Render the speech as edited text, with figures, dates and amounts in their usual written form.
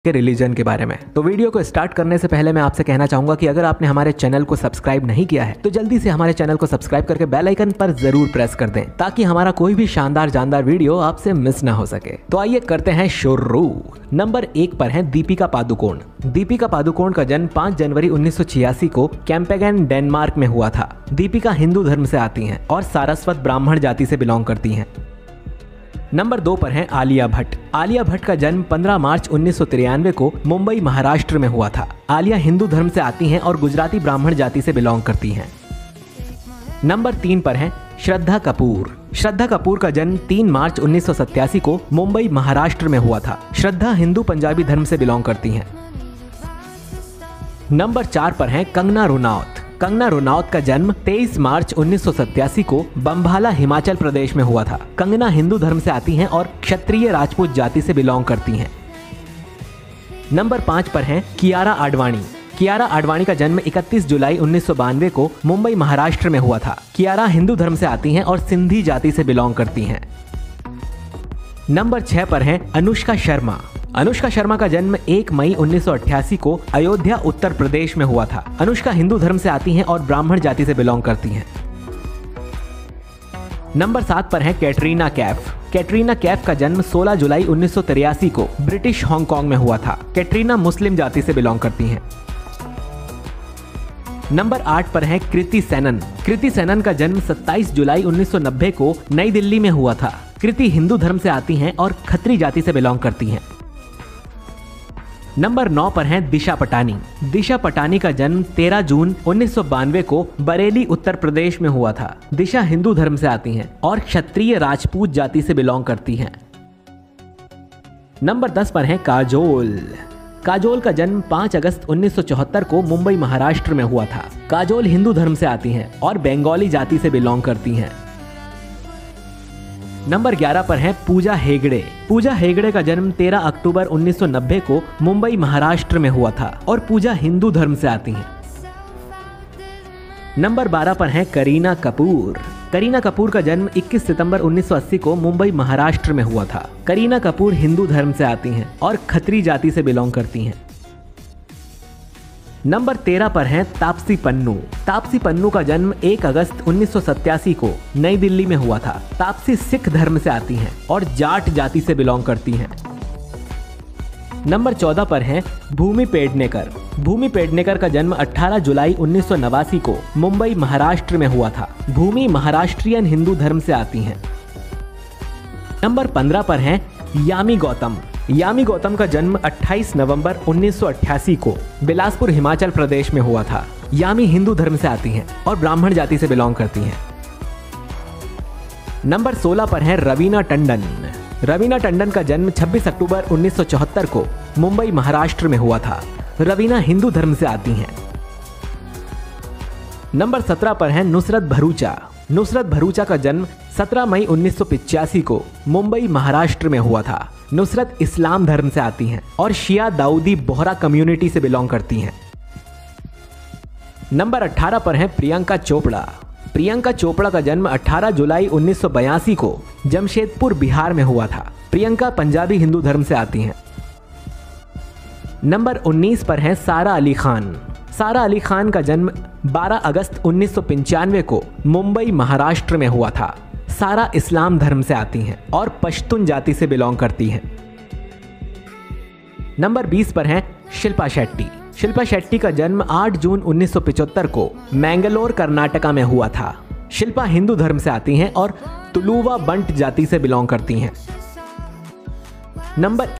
के रिलीजन के बारे में। तो वीडियो को स्टार्ट करने से पहले मैं आपसे कहना चाहूंगा कि अगर आपने हमारे चैनल को सब्सक्राइब नहीं किया है तो जल्दी से हमारे चैनल को सब्सक्राइब करके बेल आइकन पर जरूर प्रेस कर दें ताकि हमारा कोई भी शानदार जानदार वीडियो आपसे मिस ना हो सके। तो आइए करते हैं शुरू। नंबर 1 पर है दीपिका पादुकोण। दीपिका पादुकोण का जन्म 5 जनवरी 1986 को कैंपेगन डेनमार्क में हुआ था। दीपिका हिंदू धर्म से आती हैं और सारस्वत ब्राह्मण जाति से बिलोंग करती हैं। नंबर 2 पर है आलिया भट्ट। आलिया भट्ट का जन्म 15 मार्च 1993 को मुंबई महाराष्ट्र में हुआ था। आलिया हिंदू धर्म से आती हैं और गुजराती ब्राह्मण जाति से बिलोंग करती हैं। नंबर 3 पर है श्रद्धा कपूर। श्रद्धा कपूर का जन्म 3 मार्च 1987 को मुंबई महाराष्ट्र में हुआ था। श्रद्धा हिंदू पंजाबी धर्म से बिलोंग करती हैं। नंबर 4 पर है कंगना रनौत। कंगना रनौत का जन्म 23 मार्च 1987 को बम्बाला हिमाचल प्रदेश में हुआ था। कंगना हिंदू धर्म से आती हैं और क्षत्रिय राजपूत जाति से बिलोंग करती हैं। नंबर 5 पर है कियारा आडवाणी। कियारा आडवाणी का जन्म 31 जुलाई 1992 को मुंबई महाराष्ट्र में हुआ था। कियारा हिंदू धर्म से आती हैं और सिंधी जाति से बिलोंग करती हैं। नंबर 6 पर है अनुष्का शर्मा। अनुष्का शर्मा का जन्म 1 मई 1988 को अयोध्या उत्तर प्रदेश में हुआ था। अनुष्का हिंदू धर्म से आती हैं और ब्राह्मण जाति से बिलोंग करती हैं। नंबर 7 पर है कैटरीना कैफ। कैटरीना कैफ का जन्म 16 जुलाई 1983 को ब्रिटिश हांगकांग में हुआ था। कैटरीना मुस्लिम जाति से बिलोंग करती हैं। नंबर 8 पर है कृति सेनन। कृति सेनन का जन्म 27 जुलाई 1990 को नई दिल्ली में हुआ था। कृति हिंदू धर्म से आती हैं और खत्री जाति से बिलोंग करती हैं। नंबर 9 पर है दिशा पटानी। दिशा पटानी का जन्म 13 जून 1992 को बरेली उत्तर प्रदेश में हुआ था। दिशा हिंदू धर्म से आती हैं और क्षत्रिय राजपूत जाति से बिलोंग करती हैं। नंबर 10 पर है काजोल। काजोल का जन्म 5 अगस्त 1974 को मुंबई महाराष्ट्र में हुआ था। काजोल हिंदू धर्म से आती हैं और बंगाली जाति से बिलोंग करती हैं। नंबर 11 पर है पूजा हेगड़े। पूजा हेगड़े का जन्म 13 अक्टूबर 1990 को मुंबई महाराष्ट्र में हुआ था और पूजा हिंदू धर्म से आती हैं। नंबर 12 पर है करीना कपूर। करीना कपूर का जन्म 21 सितंबर 1980 को मुंबई महाराष्ट्र में हुआ था। करीना कपूर हिंदू धर्म से आती हैं और खत्री जाति से बिलोंग करती हैं। नंबर 13 पर है तापसी पन्नू। तापसी पन्नू का जन्म 1 अगस्त 1987 को नई दिल्ली में हुआ था। तापसी सिख धर्म से आती हैं और जाट जाति से बिलोंग करती हैं। नंबर 14 पर है भूमि पेडनेकर। भूमि पेडनेकर का जन्म 18 जुलाई 1989 को मुंबई महाराष्ट्र में हुआ था। भूमि महाराष्ट्रियन हिंदू धर्म से आती हैं। नंबर 15 पर है यामी गौतम। यामी गौतम का जन्म 28 नवंबर 1988 को बिलासपुर हिमाचल प्रदेश में हुआ था। यामी हिंदू धर्म से आती हैं और ब्राह्मण जाति से बिलोंग करती हैं। नंबर 16 पर है रवीना टंडन। रवीना टंडन का जन्म 26 अक्टूबर 1974 को मुंबई महाराष्ट्र में हुआ था। रवीना हिंदू धर्म से आती हैं। नंबर 17 पर है नुसरत भरूचा। नुसरत भरूचा का जन्म 17 मई 1985 को मुंबई महाराष्ट्र में हुआ था। नुसरत इस्लाम धर्म से आती हैं और शिया दाऊदी बोहरा कम्युनिटी से बिलोंग करती हैं। नंबर 18 पर है प्रियंका चोपड़ा। प्रियंका चोपड़ा का जन्म 18 जुलाई 1982 को जमशेदपुर बिहार में हुआ था। प्रियंका पंजाबी हिंदू धर्म से आती हैं। नंबर 19 पर है सारा अली खान। सारा अली खान का जन्म 12 अगस्त 1995 को मुंबई महाराष्ट्र में हुआ था। सारा इस्लाम धर्म से आती हैं और पश्तून जाति से बिलोंग करती हैं। नंबर 20 पर है शिल्पा शेट्टी। शिल्पा शेट्टी का जन्म 8 जून 1975 को मैंगलोर कर्नाटका में हुआ था। शिल्पा हिंदू धर्म से आती हैं और तुलुवा बंट जाति से बिलोंग करती हैं। नंबर